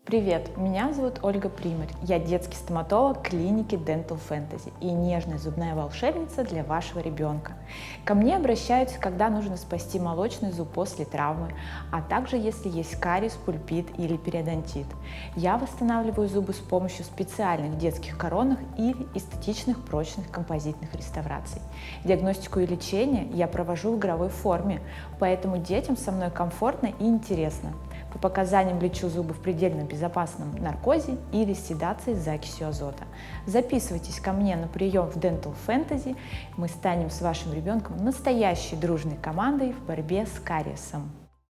Привет, меня зовут Ольга Примарь. Я детский стоматолог клиники Dental Fantasy и нежная зубная волшебница для вашего ребенка. Ко мне обращаются, когда нужно спасти молочный зуб после травмы, а также если есть кариес, пульпит или периодонтит. Я восстанавливаю зубы с помощью специальных детских коронок и эстетичных прочных композитных реставраций. Диагностику и лечение я провожу в игровой форме, поэтому детям со мной комфортно и интересно. По показаниям лечу зубы в предельно безопасном наркозе или седации с закисью азота. Записывайтесь ко мне на прием в Dental Fantasy. Мы станем с вашим ребенком настоящей дружной командой в борьбе с кариесом.